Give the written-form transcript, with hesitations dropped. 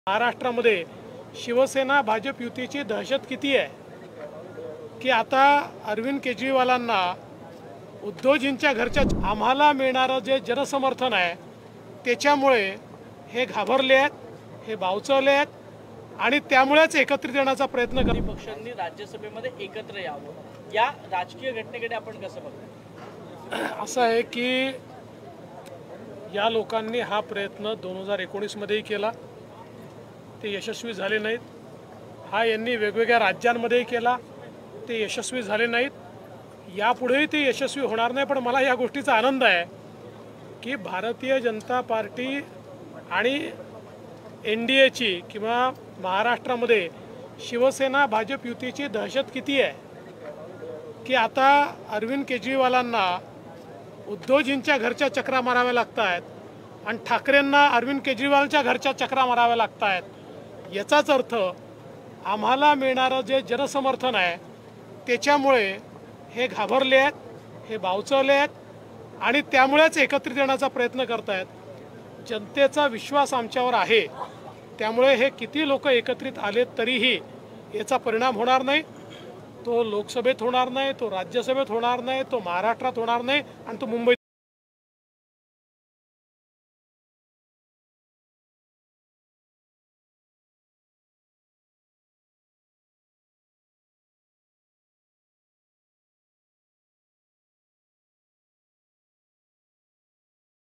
महाराष्ट्रामध्ये शिवसेना भाजप युतीची दहशत किती आहे की आता अरविंद केजरीवालांना उद्धवजींच्या घरच्या आम्हाला मिळणारं जे जनसमर्थन आहे त्याच्यामुळे हे घाबरले आहेत, हे बावचवले आहेत आणि त्यामुळेच एकत्रित येण्याचा प्रयत्न करत पक्षांनी राज्यसभेमध्ये एकत्र यावं। या राजकीय घटनेकडे आपण कसं बघताय? असं आहे की या लोकांनी हा प्रयत्न 2019 मध्येही केला, ते यशस्वी झाले नाहीत। हा यांनी वेगवेगळ्या राज्यांमध्येही केला, ते यशस्वी झाले नाहीत। यापुढेही ते यशस्वी होणार नाही। पण मला या गोष्टीचा आनंद आहे की भारतीय जनता पार्टी आणि NDAची किंवा महाराष्ट्रामध्ये शिवसेना भाजप युतीची दहशत किती आहे की आता अरविंद केजरीवालांना उद्धवजींच्या घरच्या चक्रा माराव्या लागत आहेत आणि ठाकरेंना अरविंद केजरीवालच्या घरच्या चक्रा माराव्या लागत आहेत। याचाच अर्थ आम्हाला मिळणारं जे जनसमर्थन आहे त्याच्यामुळे हे घाबरले आहेत, हे बावचवले आहेत आणि त्यामुळेच एकत्रित येण्याचा प्रयत्न करत आहेत। जनतेचा विश्वास आमच्यावर आहे, त्यामुळे हे किती लोक एकत्रित आले तरीही याचा परिणाम होणार नाही। तो लोकसभेत होणार नाही, तो राज्यसभेत होणार नाही, तो महाराष्ट्रात होणार नाही आणि तो मुंबईत